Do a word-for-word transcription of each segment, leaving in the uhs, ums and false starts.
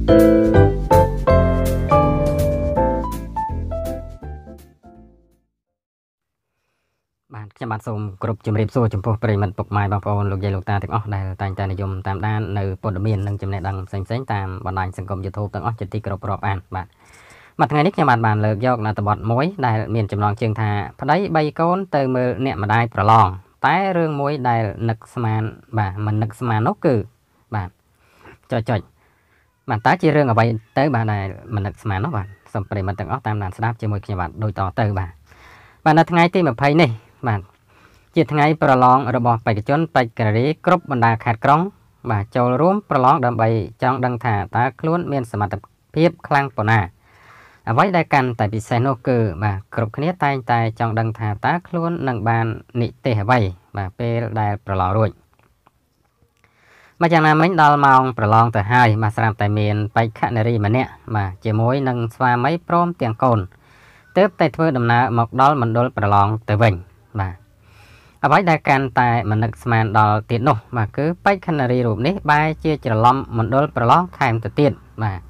bạnខ្ញុំបាទសូមគោរពជំរាបសួរចំពោះប្រិយមិត្តពុកម៉ែបងប្អូនលោកយាយលោកតាទាំងអស់ដែលតែងតែនិយមតាមដាននៅព័ត៌មាននិងចំណេះដឹងផ្សេងៗតាមបណ្ដាញសង្គម YouTube ទាំងអស់ជាទីគោរពរាប់អានបាទមួយថ្ងៃនេះខ្ញុំបាទបានលើកយកនៅតបទមួយដែលមានចំណងជើងថាប្តីបីកូនទៅមើលអ្នកម្ដាយប្រឡងតែរឿងមួយដែលនឹកស្មានបាទមិននឹកស្មាននោះគឺបាទចុចចុចបាទតើជារឿងអ្វីទៅបាទដែលមិននឹកស្មាននោះបាទសូមប្រិយមិត្តទាំងអស់តាមដានស្ដាប់ជាមួយខ្ញុំបាទដូចតទៅបាទបាទនៅថ្ងៃទីยี่สิบនេះបាទជាថ្ងៃប្រឡងរបស់បេក្ខជនបេក្ខនារីគ្រប់បណ្ដាខេត្តក្រុងបាទចូលរួមប្រឡងដើម្បីចង់ដឹងថាតើខ្លួនមានសមត្ថភាពខ្លាំងប៉ុណ្ណាអ្វីដែលកាន់តែពិសេសនោះគឺបាទគ្រប់គ្នាតែងតែចង់ដឹងថាតើខ្លួននឹងបាននិទេសអ្វីបាទពេលដែលប្រឡងរួចមកយ៉ាងណាមិញដល់ម៉ោងប្រឡងទៅហើយបាទស្រាប់តែមានបេក្ខនារីម្នាក់បាទជាមួយនឹងស្វាមីព្រមទាំងកូនទើបតែធ្វើដំណើរមកដល់មណ្ឌលប្រឡងទៅវិញបាទអ្វីដែលកាន់តែមិននឹកស្មានដល់ទៀតនោះបាទគឺបេក្ខនារីរូបនេះបែរជាច្រឡំមណ្ឌលប្រឡងថែមទៅទៀតបាទ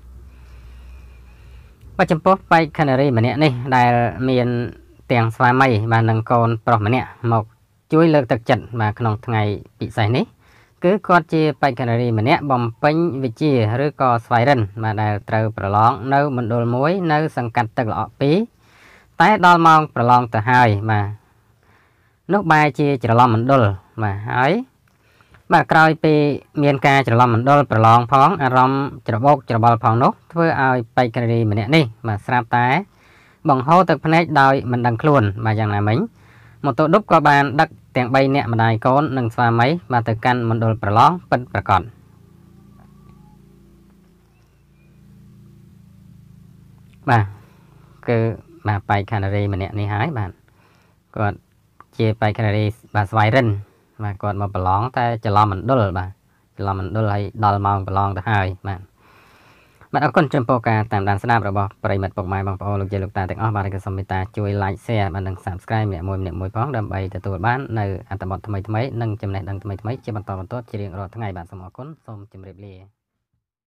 បាទចំពោះបេក្ខនារីម្នាក់នេះដែលមានទាំងស្វាមីបាទនិងកូនប្រុសម្នាក់មកជួយលើកទឹកចិត្តបាទក្នុងថ្ងៃពិសេសនេះគឺគាត់ជាបេក្ខនារីម្នាក់បំពេញវិជ្ជាឬក៏ស្វ័យរិន្ទបាទដែលត្រូវប្រឡងនៅមណ្ឌលមួយនៅសង្កាត់ទឹកល្អក់ពីរតែដល់ម៉ោងប្រឡងទៅហើយបាទនោះបែរជាច្រឡំមណ្ឌលបាទហើយបាទក្រោយពីមានការច្រឡំមណ្ឌលប្រឡងផងអារម្មណ៍ច្របូកច្របល់ផងនោះធ្វើឲ្យបេក្ខនារីម្នាក់នេះបាទស្រាប់តែបង្ហូរទឹកភ្នែកដោយមិនដឹងខ្លួនបាទយ៉ាងណាមិញម៉ូតូឌុបក៏បានដឹកទាំងបីនាក់ម្ដាយកូននិងស្វាមីបាទទៅកាន់មណ្ឌលប្រឡងពិតប្រាកដបាទគឺបាទបេក្ខនារីម្នាក់នេះហើយបាទគាត់ជាបេក្ខនារីបាទស្វ័យរិន្ទបាទគាត់មកប្រឡងតែច្រឡំមណ្ឌលបាទច្រឡំមណ្ឌលហើយដល់ម៉ោងប្រឡងទៅហើយបាទបាទអរគុណចំពោះការតាមដានស្ដាប់របស់ប្រិយមិត្តពុកម៉ែបងប្អូនលោកយាយលោកតាទាំងអស់បាទក៏សូមមេត្តាជួយ like share បាទនិង subscribe ម្នាក់មួយម្នាក់មួយផងដើម្បីទទួលបាននៅអត្ថបទថ្មីៗនិងចំណេះដឹងថ្មីៗជាបន្តបន្ទាប់ជារៀងរាល់ថ្ងៃបាទសូមអរគុណសូមជម្រាបលា